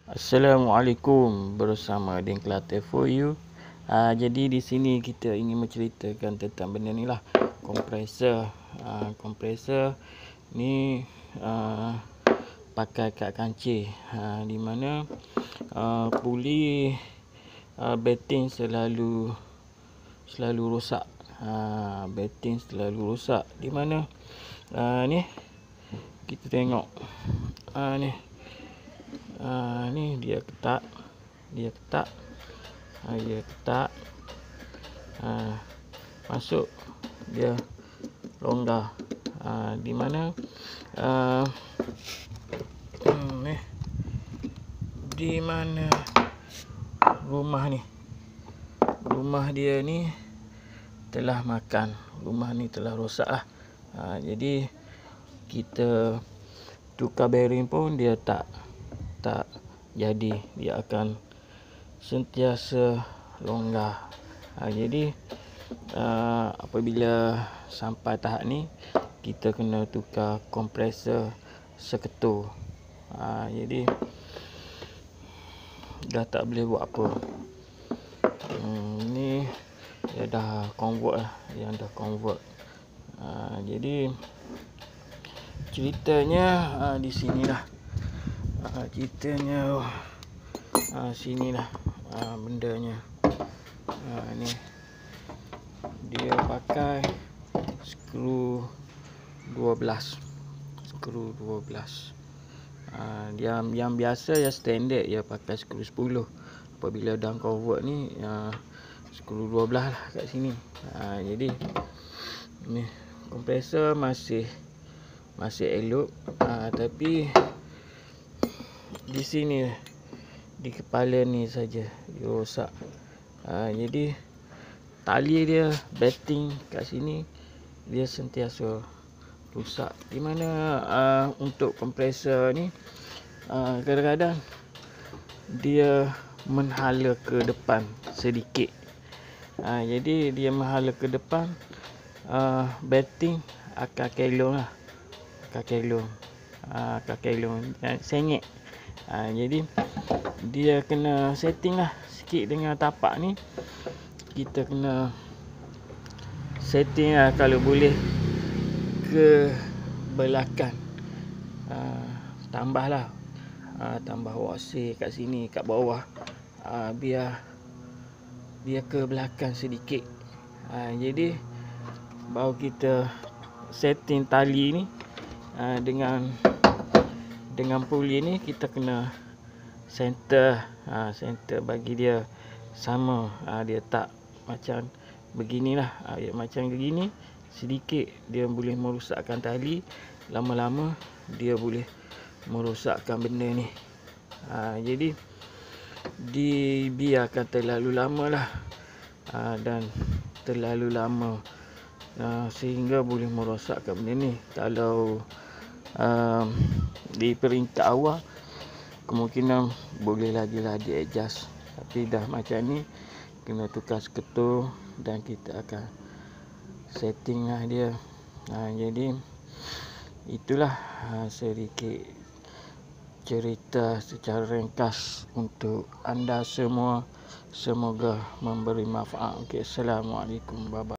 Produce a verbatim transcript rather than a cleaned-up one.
Assalamualaikum, bersama Dengklate for you. Uh, jadi di sini kita ingin menceritakan tentang benda ni lah, kompresor. Uh, kompresor ni uh, pakai kat kancil, uh, di mana uh, puli uh, beting selalu selalu rosak. Uh, beting selalu rosak. Di mana uh, ni kita tengok uh, ni. Uh, ni dia ketak, dia ketak, uh, dia ketak, uh, masuk dia longgar. Uh, di mana uh, hmm, ni, di mana rumah ni, rumah dia ni telah makan, rumah ni telah rosak lah. Uh, jadi kita tukar bearing pun dia tak tak jadi, dia akan sentiasa longgar. Ha, jadi uh, apabila sampai tahap ni, kita kena tukar kompresor seketul. Ha, jadi dah tak boleh buat apa. Hmm, ni dia dah convert lah, yang dah convert. Ha, jadi ceritanya uh, di sini lah. Uh, ceritanya uh, sini lah uh, bendanya. Uh, ni dia pakai skru dua belas, skru dua belas. Uh, yang yang biasa yang standard dia pakai skru sepuluh. Apabila dah convert ni uh, skru dua belas lah kat sini. Uh, jadi ni kompresor masih masih elok, uh, tapi di sini, di kepala ni saja dia rosak. Ha, jadi tali dia, beting kat sini dia sentiasa rosak. Di mana uh, untuk kompresor ni uh, kadang-kadang dia menghala ke depan sedikit. Ha, jadi dia menghala ke depan, uh, beting akan kelong lah, akan kelong, uh, akan kelong, uh, sengit. Ha, jadi dia kena setting lah sikit dengan tapak ni. Kita kena setting lah, kalau boleh ke belakang. Ha, tambah lah, ha, tambah waksir kat sini, kat bawah. Ha, biar biar ke belakang sedikit. Ha, jadi baru kita setting tali ni ha, dengan dengan puli ni kita kena center, ha, center bagi dia sama. Ha, dia tak macam beginilah, ha, dia macam begini sedikit dia boleh merosakkan tali, lama-lama dia boleh merosakkan benda ni. Ha, jadi dibiarkan terlalu lama lah, ha, dan terlalu lama ha, sehingga boleh merosakkan benda ni. Kalau Um, di peringkat awal kemungkinan boleh lagi lah di adjust, tapi dah macam ni kena tukar seketul dan kita akan setting lah dia. Ha, jadi itulah ha, sedikit cerita secara ringkas untuk anda semua, semoga memberi manfaat. Okay, Assalamualaikum, bye bye.